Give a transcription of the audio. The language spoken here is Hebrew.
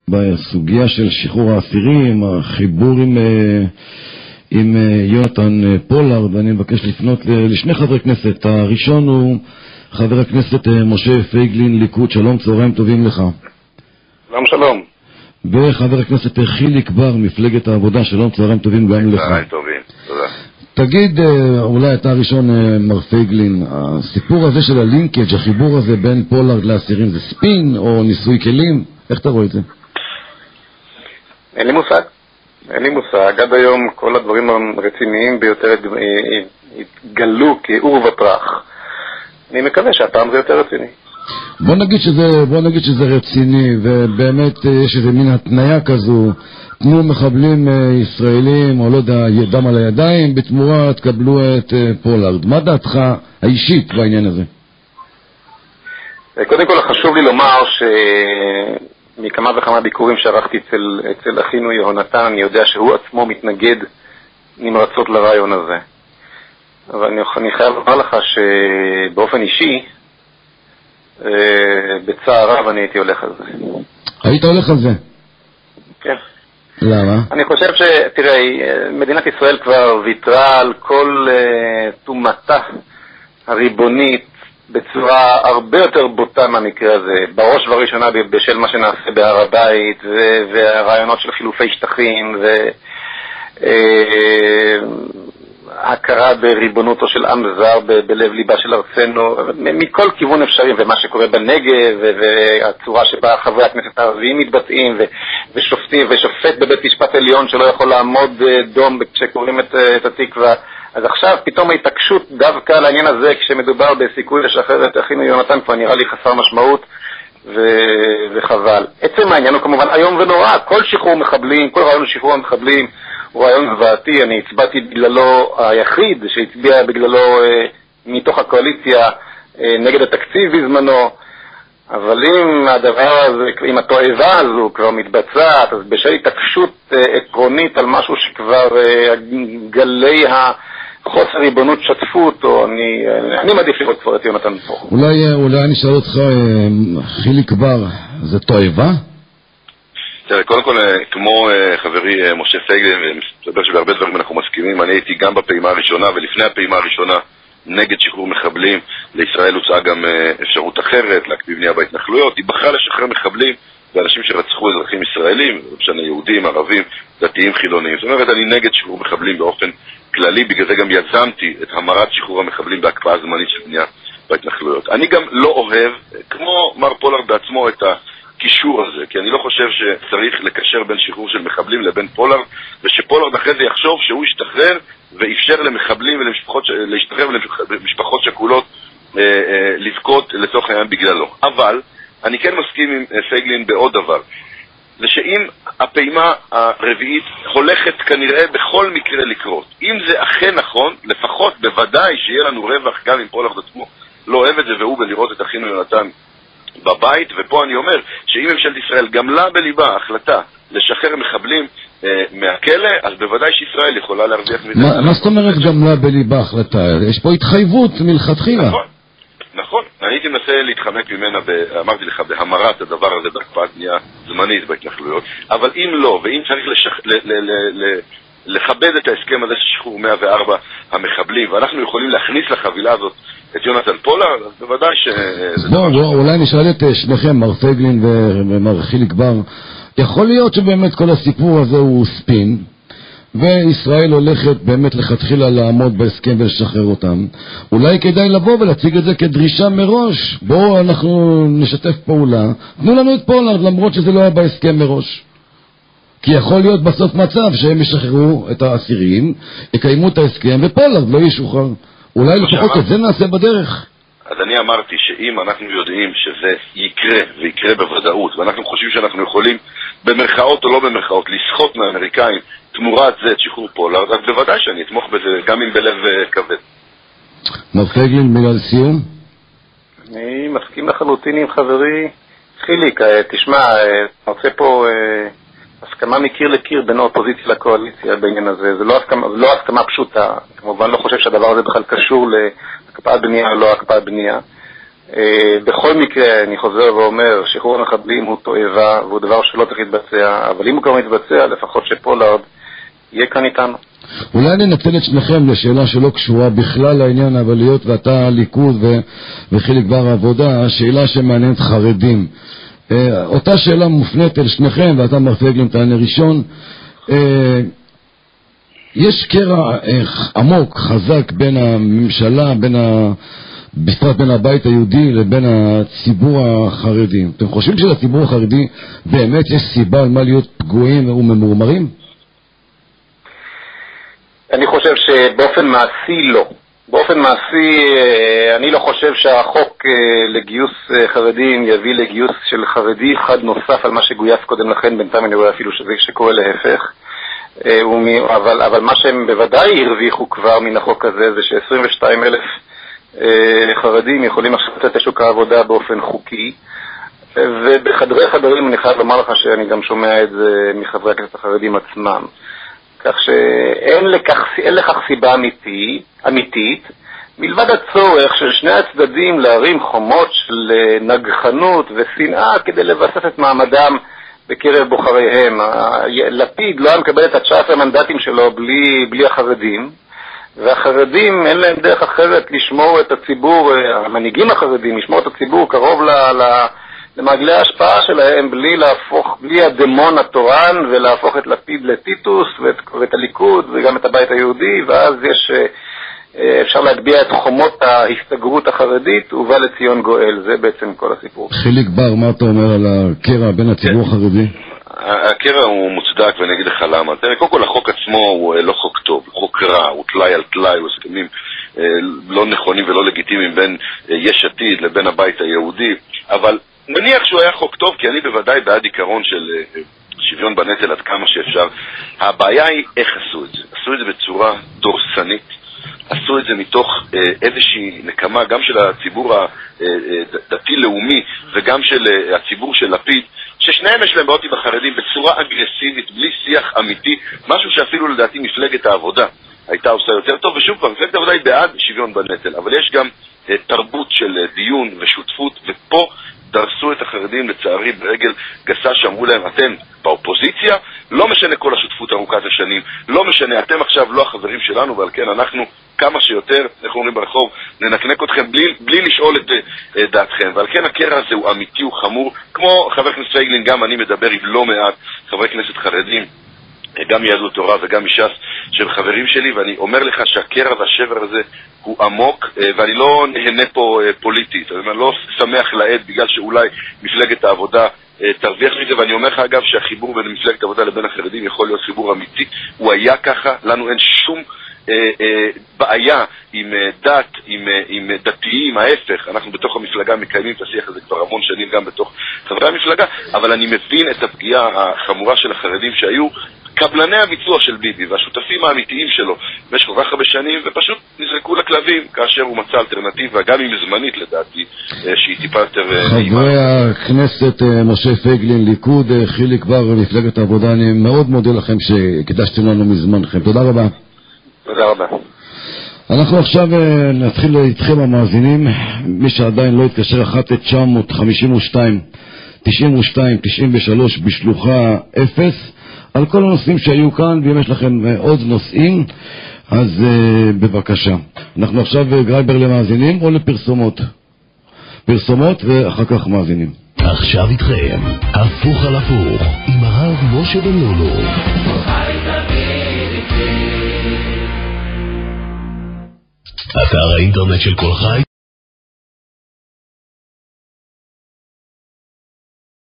בסוגיה של שחרור האסירים, החיבור עם יונתן פולארד, ואני מבקש לפנות לשני חברי כנסת. הראשון הוא חבר הכנסת משה פייגלין, ליכוד. שלום, צהריים טובים לך. שלום, שלום. וחבר הכנסת חיליק בר, מפלגת העבודה. שלום, צהריים טובים גם לך. צהריים טובים, תודה. תגיד, אולי אתה הראשון, מר פייגלין, הסיפור הזה של הלינקג', החיבור הזה בין פולארד לאסירים, זה ספין או ניסוי כלים? איך אתה רואה את זה? אין לי מושג. עד היום כל הדברים הרציניים ביותר התגלו כאור ופרח. אני מקווה שהפעם זה יותר רציני. בוא נגיד שזה רציני, ובאמת יש איזה מין התניה כזו, תנו מחבלים ישראלים, או לא יודע, דם על הידיים, בתמורה תקבלו את פולארד. מה דעתך האישית בעניין הזה? קודם כל חשוב לי לומר מכמה וכמה ביקורים שערכתי אצל אחינו יהונתן, אני יודע שהוא עצמו מתנגד נמרצות לרעיון הזה. אבל אני חייב לומר לך שבאופן אישי, בצער רב אני הייתי הולך על זה. היית הולך על זה? כן. למה? אני חושב תראה, מדינת ישראל כבר ויתרה על כל תומתה הריבונית בצורה הרבה יותר בוטה מהמקרה הזה, בראש ובראשונה בשל מה שנעשה בהר הבית והרעיונות של חילופי שטחים והכרה בריבונותו של עם זר בלב ליבה של ארצנו, מכל כיוון אפשרי, ומה שקורה בנגב והצורה שבה חברי הכנסת הערביים מתבטאים ושופטים ושופט בבית משפט עליון שלא יכול לעמוד דום כשקוראים את התקווה. אז עכשיו פתאום ההתעקשות דווקא על העניין הזה, כשמדובר בסיכוי לשחרר את אחינו יונתן, כבר נראה לי חסר משמעות וחבל. עצם העניין הוא כמובן היום ונורא. כל שחרור מחבלים, כל רעיון שחרור המחבלים הוא רעיון זוועתי. אני הצבעתי בגללו, היחיד שהצביע בגללו מתוך הקואליציה נגד התקציב בזמנו. אבל אם הדבר הזה, אם התועבה הזו כבר מתבצעת, אז בשל התעקשות עקרונית על משהו שכבר גלי חוסר ריבונות שטפו אותו, אני מעדיף לראות כבר את יונתן פה. אולי אני אשאל אותך, חיליק בר, זה תועבה? תראה, קודם כל, כמו חברי משה פייגלין, ומסתבר שבהרבה דברים אנחנו מסכימים, אני הייתי גם בפעימה הראשונה, ולפני הפעימה הראשונה נגד שחרור מחבלים. לישראל הוצאה גם אפשרות אחרת, להקפיא בנייה בהתנחלויות. היא בחרה לשחרר מחבלים ואנשים שרצחו אזרחים ישראלים, משנה יהודים, ערבים, דתיים, חילונים. זאת אומרת, אני נגד שחרור מחבלים באופן כללי, בגלל זה גם יזמתי את המרת שחרור המחבלים בהקפאה זמנית של בנייה בהתנחלויות. אני גם לא אוהב, כמו מר פולארד בעצמו, את הקישור הזה, כי אני לא חושב שצריך לקשר בין שחרור של מחבלים לבין פולארד, ושפולארד אחרי זה יחשוב שהוא ישתחרר ואפשר למחבלים להשתחרר ולמשפחות שכולות לבכות לצורך העניין בגללו. אבל אני כן מסכים עם פייגלין בעוד דבר, זה שאם הפעימה הרביעית הולכת כנראה בכל מקרה לקרות, אם זה אכן נכון, לפחות בוודאי שיהיה לנו רווח גם אם פולארד עצמו לא אוהב את זה והוא בלראות את אחינו יונתן בבית. ופה אני אומר שאם ממשלת ישראל גמלה בליבה החלטה לשחרר מחבלים מהכלא, אז בוודאי שישראל יכולה להרוויח מזה. מה זאת אומרת גמלה בליבה החלטה? יש פה התחייבות מלכתחילה. נכון, אני הייתי מנסה להתחמק ממנה, אמרתי לך, בהמרת הדבר הזה בהקפאת בנייה זמנית בהתנחלויות, אבל אם לא, ואם צריך לכבד את ההסכם הזה של שחרור 104 המחבלים, ואנחנו יכולים להכניס לחבילה הזאת את יונתן פולארד, אז בוודאי אולי נשאל את שניכם, מר פייגלין ומר חיליק בר, יכול להיות שבאמת כל הסיפור הזה הוא ספין, וישראל הולכת באמת לכתחילה לעמוד בהסכם ולשחרר אותם. אולי כדאי לבוא ולהציג את זה כדרישה מראש. בואו אנחנו נשתף פעולה, תנו לנו את פולארד למרות שזה לא היה בהסכם מראש. כי יכול להיות בסוף מצב שהם ישחררו את האסירים, יקיימו את ההסכם ופולארד לא ישוחרר. אולי לפחות את זה נעשה בדרך. אז אני אמרתי שאם אנחנו יודעים שזה יקרה ויקרה בוודאות, ואנחנו חושבים שאנחנו יכולים במרכאות או לא במרכאות לסחוט מהאמריקאים תמורת זה את שחרור פולארד, אז בוודאי שאני אתמוך בזה גם אם בלב כבד. מר פייגלין, מילה לסיום? אני מסכים לחלוטין עם חברי חיליק. תשמע, אני רוצה פה הסכמה מקיר לקיר בין האופוזיציה לקואליציה בעניין הזה. זה לא הסכמה פשוטה. כמובן לא חושב שהדבר הזה בכלל קשור להקפאת בנייה או לא הקפאת בנייה. בכל מקרה, אני חוזר ואומר, שחרור המחבלים הוא תועבה, והוא דבר שלא צריך להתבצע, אבל אם הוא כבר מתבצע, לפחות שפולארד יהיה כאן איתנו. אולי ננצל את שניכם לשאלה שלא קשורה בכלל לעניין, אבל להיות ואתה ליכוד וחיליק בר העבודה, השאלה שמעניינת חרדים. אותה שאלה מופנית אל שניכם, ואתה מר פייגלין תענה ראשון. יש קרע עמוק, חזק בין הממשלה, בפרט בין הבית היהודי לבין הציבור החרדי. אתם חושבים שלציבור החרדי באמת יש סיבה על מה להיות פגועים וממורמרים? אני חושב שבאופן מעשי לא. באופן מעשי אני לא חושב שהחוק לגיוס חרדים יביא לגיוס של חרדי אחד נוסף על מה שגויס קודם לכן, בינתיים אני רואה אפילו שקורה להפך. אבל מה שהם בוודאי הרוויחו כבר מן החוק הזה זה ש22,000 חרדים יכולים עכשיו לצאת לשוק העבודה באופן חוקי, ובחדרי חדרים אני חייב לומר לך שאני גם שומע את זה מחברי הכנסת החרדים עצמם, כך שאין לכך סיבה אמיתית מלבד הצורך של שני הצדדים להרים חומות של נגחנות ושנאה כדי לבסס את מעמדם בקרב בוחריהם. לפיד לא היה מקבל את 19 המנדטים שלו בלי החרדים, והחרדים אין להם דרך אחרת לשמור את הציבור, המנהיגים החרדים לשמור את הציבור קרוב למעגלי ההשפעה שלהם בלי הדמון התורן, ולהפוך את לפיד לטיטוס ואת הליכוד וגם את הבית היהודי, ואז אפשר להגביה את חומות ההסתגרות החרדית ובא לציון גואל. זה בעצם כל הסיפור. חיליק בר, מה אתה אומר על הקרע בין הציבור החרדי? הקרע הוא מוצדק, ואני אגיד לך למה. קודם כל, החוק עצמו הוא לא חוק טוב, הוא חוק רע, הוא תלאי על תלאי, הוא הסכמים לא נכונים ולא לגיטימיים בין יש עתיד לבין הבית היהודי, אבל נניח שהוא היה חוק טוב, כי אני בוודאי בעד עיקרון של שוויון בנטל עד כמה שאפשר. הבעיה היא איך עשו את זה. עשו את זה בצורה דורסנית, עשו את זה מתוך איזושהי נקמה גם של הציבור הדתי-לאומי וגם של הציבור של לפיד, ששניהם יש להם בעיות עם החרדים בצורה אגרסיבית, בלי שיח אמיתי, משהו שאפילו לדעתי מפלגת העבודה הייתה עושה יותר טוב. ושוב פעם, מפלגת העבודה היא בעד שוויון בנטל, אבל יש גם תרבות של דיון ושותפות, ופה דרסו את החרדים לצערי ברגל גסה, שאמרו להם אתם באופוזיציה, לא משנה כל השותפות ארוכת השנים, לא משנה, אתם עכשיו לא החברים שלנו, ועל כן אנחנו כמה שיותר, אנחנו אומרים ברחוב, ננקנק אתכם בלי לשאול את דעתכם, ועל כן הקרע הזה הוא אמיתי, הוא חמור, כמו חבר הכנסת פייגלין, גם אני מדבר עם לא מעט חברי כנסת חרדים, גם מיהדות תורה וגם מש"ס של חברים שלי, ואני אומר לך שהקרע והשבר הזה הוא עמוק, ואני לא נהנה פה פוליטית, אני לא שמח לעד בגלל שאולי מפלגת העבודה תרוויח מזה, ואני אומר לך אגב שהחיבור בין מפלגת העבודה לבין החרדים יכול להיות חיבור אמיתי, הוא היה ככה, לנו אין שום בעיה עם דת, עם דתיים, ההפך, אנחנו בתוך המפלגה מקיימים את השיח הזה כבר המון שנים גם בתוך חברי המפלגה, אבל אני מבין את הפגיעה החמורה של החרדים שהיו קבלני הביצוע של ביבי והשותפים האמיתיים שלו במשך כל כך הרבה שנים, ופשוט נזרקו לכלבים כאשר הוא מצא אלטרנטיבה, גם אם זמנית לדעתי, שהיא טיפה יותר נעימה. חברי הכנסת משה פייגלין, ליכוד, חיליק בר, מפלגת העבודה, אני מאוד מודה לכם שקדשתם לנו מזמנכם. תודה רבה. תודה רבה. אנחנו עכשיו נתחיל איתכם המאזינים, מי שעדיין לא התקשר 1-952-92-93 בשלוחה 0, על כל הנושאים שהיו כאן, ואם יש לכם עוד נושאים, אז בבקשה. אנחנו עכשיו גרייבר למאזינים או לפרסומות? פרסומות ואחר כך מאזינים. עכשיו איתכם, הפוך על הפוך, עם הרב משה בן לולו. אתר האינטרנט של כל חי,